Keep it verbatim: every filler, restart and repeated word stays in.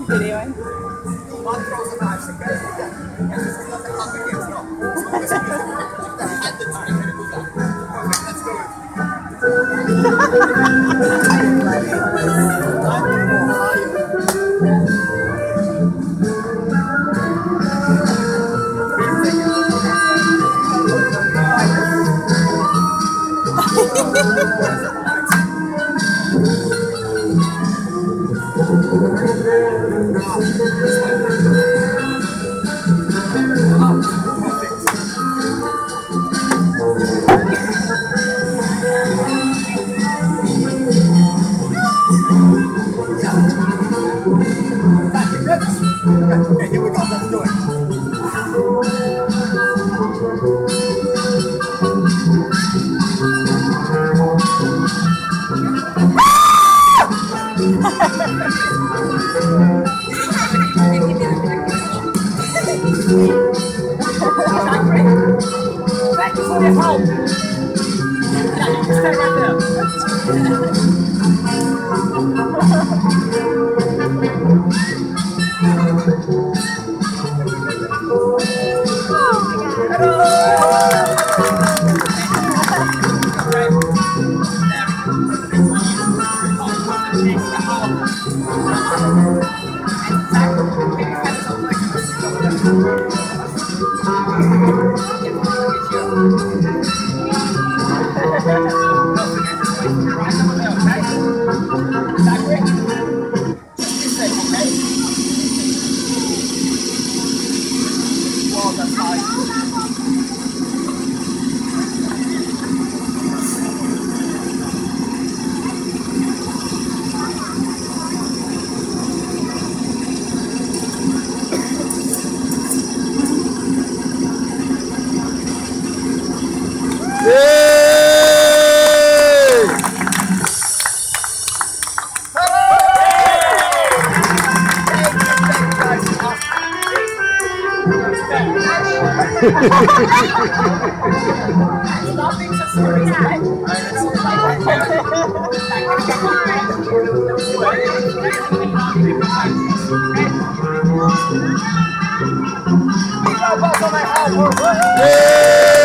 Videoing. One throws a knife, so guys, and this is not the hug against no. So this is the hand that's going to do that. Okay, let's do it. Okay, here we go, let's do it. Back to your home. Yeah, you can stay right there. Nothing to story time. Hey!